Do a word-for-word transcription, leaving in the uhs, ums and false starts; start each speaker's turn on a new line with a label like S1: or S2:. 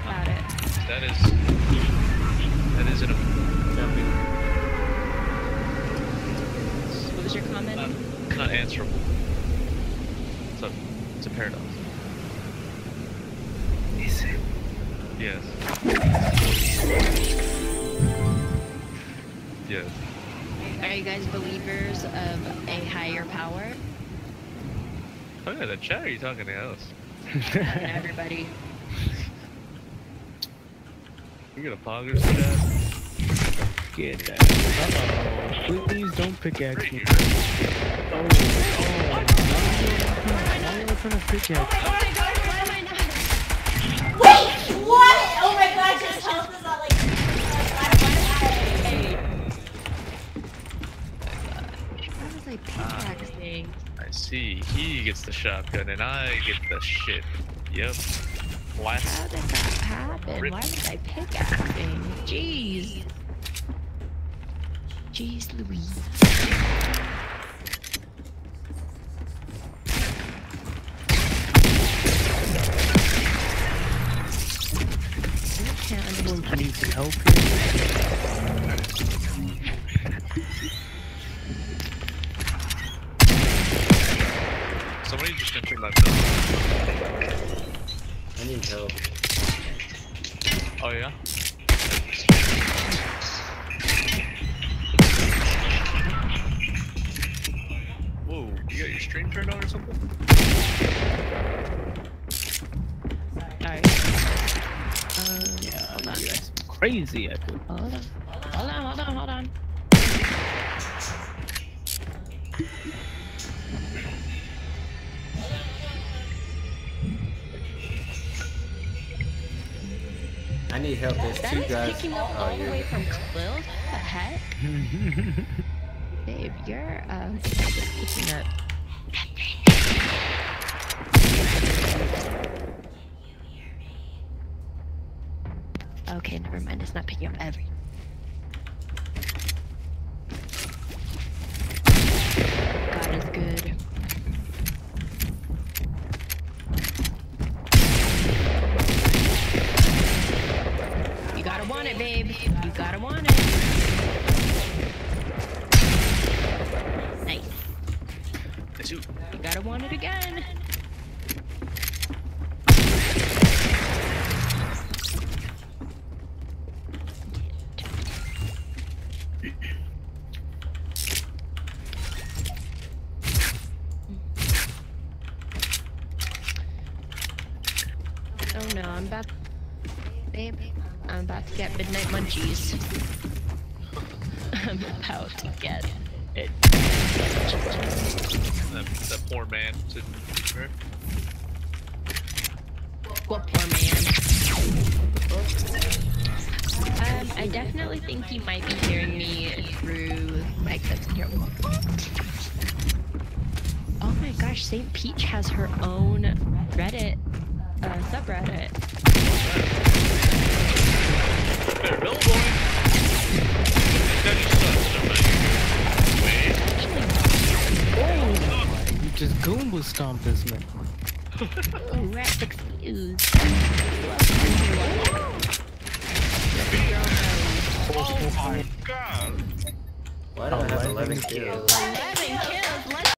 S1: about it.
S2: That is... That is in a... Jumping.
S1: What was your comment?
S2: Not, not answerable. It's a, it's a paradox.
S3: Is it?
S2: Yes. Yes.
S1: Are you guys believers of a higher power?
S2: Oh yeah, the chat, or are you talking to us?
S1: Everybody.
S2: You got a poggers chat?
S3: Get that. Uh-oh. Please don't pickaxe me. Oh, oh. Why are you trying to pickaxe?
S1: Oh my god, why am I not?
S4: Wait, what? Oh my gosh, his health is not like...
S1: What was I pickaxing?
S2: I see. He gets the shotgun and I get the shit. Yep. Last.
S1: How did that happen?
S2: Rip.
S1: Why was I pickaxing? Jeez. Jeez Louise.
S3: Someone needs help here.
S2: Somebody just entered my building.
S5: I need help.
S2: Oh yeah? Whoa, you got your stream turned on or something?
S1: Alright. Um,
S3: Yeah,
S1: hold on.
S3: that's crazy echo.
S1: Hold on. Hold on, hold on, hold on.
S5: I need help. There's
S1: That
S5: two
S1: is
S5: guys.
S1: picking up
S5: Oh,
S1: all the
S5: you're
S1: way from Quill? What the heck? Babe, you're, uh, picking up. Okay, never mind. It's not picking up every. God is good. You gotta want it, babe. You gotta want it. Nice.
S2: It's you.
S1: You gotta want it again. Oh no, I'm about, babe, I'm about to get midnight munchies. I'm about to get it.
S2: That, that poor man sitting there.
S1: What poor man? Um, I definitely think you might be hearing me through my clips in here. Oh my gosh, Saint Peach has her own Reddit uh, subreddit.
S2: Better build, boy. That just sucks.
S3: You just Goomba stomp this man.
S1: Ooh, rats excused.
S2: Oh my god.
S5: Why do I have eleven kills?
S1: eleven kills, let's